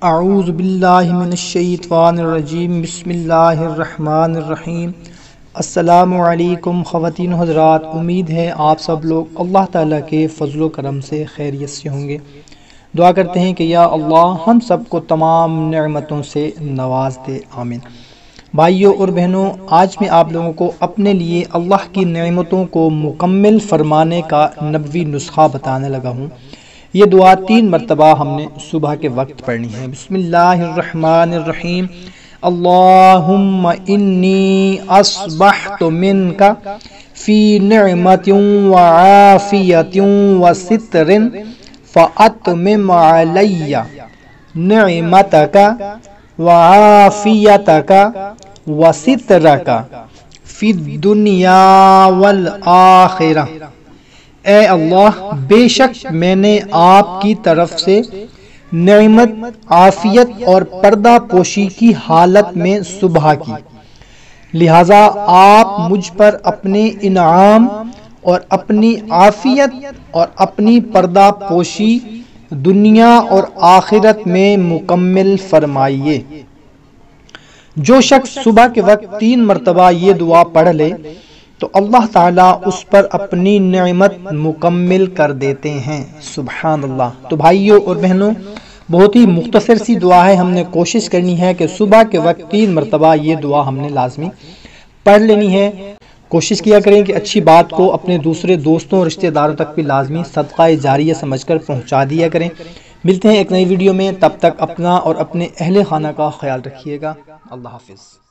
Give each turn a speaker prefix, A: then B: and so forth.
A: اعوذ باللہ من الشیطان الرجیم بسم اللہ الرحمن الرحیم۔ السلام علیکم خواتین و حضرات، امید ہے آپ سب لوگ اللہ تعالیٰ کے فضل و کرم سے خیریت سے ہوں گے۔ دعا کرتے ہیں کہ یا اللہ ہم سب کو تمام نعمتوں سے نواز دے، آمین۔ بھائیوں اور بہنوں، آج میں آپ لوگوں کو اپنے لیے اللہ کی نعمتوں کو مکمل فرمانے کا نبوی نسخہ بتانے لگا ہوں۔ یہ دعا 3 مرتبہ ہم نے صبح کے وقت پڑھنی ہے۔ بسم اللہ الرحمن الرحیم۔ اللہم انی اصبحت منک فی نعمت وعافیت وستر فاتمم علی نعمتک وعافیتک وسترک فی الدنیا والآخرہ۔ اے اللہ، بے شک میں نے آپ کی طرف سے نعمت، عافیت اور پردہ پوشی کی حالت میں صبح کی، لہذا آپ مجھ پر اپنے انعام اور اپنی عافیت اور اپنی پردہ پوشی دنیا اور آخرت میں مکمل فرمائیے۔ جو شخص صبح کے وقت 3 مرتبہ یہ دعا پڑھ لے تو اللہ تعالیٰ اس پر اپنی نعمت مکمل کر دیتے ہیں۔ سبحان اللہ۔ تو بھائیوں اور بہنوں، بہت ہی مختصر سی دعا ہے، ہم نے کوشش کرنی ہے کہ صبح کے وقت 3 مرتبہ یہ دعا ہم نے لازمی پڑھ لینی ہے۔ کوشش کیا کریں کہ اچھی بات کو اپنے دوسرے دوستوں اور رشتہ داروں تک بھی لازمی صدقہ جاریہ سمجھ کر پہنچا دیا کریں۔ ملتے ہیں ایک نئی ویڈیو میں، تب تک اپنا اور اپنے اہل خانہ کا خیال رکھیے گا۔ اللہ حافظ۔